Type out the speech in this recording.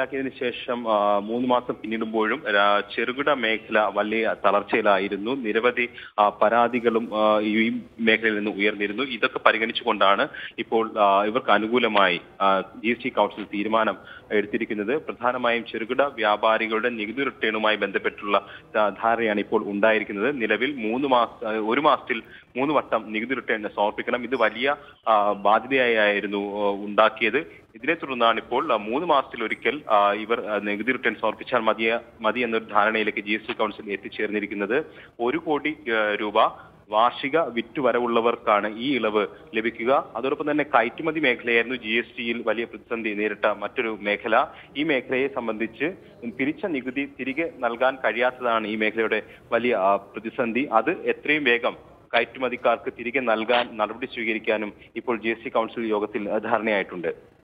ിയതിനു ശേഷം 3 മാസം പിന്നിടുമ്പോഴും ചെറുകിട മേഖല വലിയ തളർച്ചയിലായിരുന്നു. നിരവധി പരാതികളും ഈ മേഖലയിൽ നിന്ന് ഉയർന്നിരുന്നു. ഇതൊക്കെ പരിഗണിച്ചുകൊണ്ടാണ് ഇപ്പോൾ ഇവർക്ക് അനുകൂലമായി GST കൗൺസിൽ തീരുമാനം എടുത്തിരിക്കുന്നത്. പ്രധാനമായും ചെറുകിട വ്യാപാരികളുടെ നികുതി റിട്ടേണുമായി ബന്ധപ്പെട്ടുള്ള ധാരണയാണ് ഇപ്പോൾ ഉണ്ടായിരിക്കുന്നത്. നിലവിൽ 1 മാസത്തിൽ 3 വട്ടം നികുതി റിട്ടേൺ സമർപ്പിക്കണം. ഇത് വലിയ ബാധ്യതയായിരുന്നു ഉണ്ടാക്കിയത്. ഇതിനെ തുടർന്നാണ് ഇപ്പോൾ 3 മാസത്തിലൊരിക്കൽ ഇവർ നികുതി റിട്ടേൺ സമർപ്പിച്ചാൽ മതി എന്നൊരു ധാരണയിലേക്ക് GST കൗൺസിൽ എത്തിച്ചേർന്നിരിക്കുന്നത്. 1 കോടി രൂപ വാർഷിക വിറ്റുവരവുള്ളവർക്കാണ് ഈ ഇളവ് ലഭിക്കുക. അതോടൊപ്പം തന്നെ കയറ്റുമതി മേഖലയായിരുന്നു GSTയിൽ വലിയ പ്രതിസന്ധി നേരിട്ട മറ്റൊരു മേഖല. ഈ മേഖലയെ സംബന്ധിച്ച് പിരിച്ച നികുതി തിരികെ നൽകാൻ കഴിയാത്തതാണ് ഈ മേഖലയുടെ വലിയ പ്രതിസന്ധി. അത് എത്രയും വേഗം കയറ്റുമതിക്കാർക്ക് തിരികെ നൽകാൻ നടപടി സ്വീകരിക്കാനും ഇപ്പോൾ GST കൗൺസിൽ യോഗത്തിൽ ധാരണയായിട്ടുണ്ട്.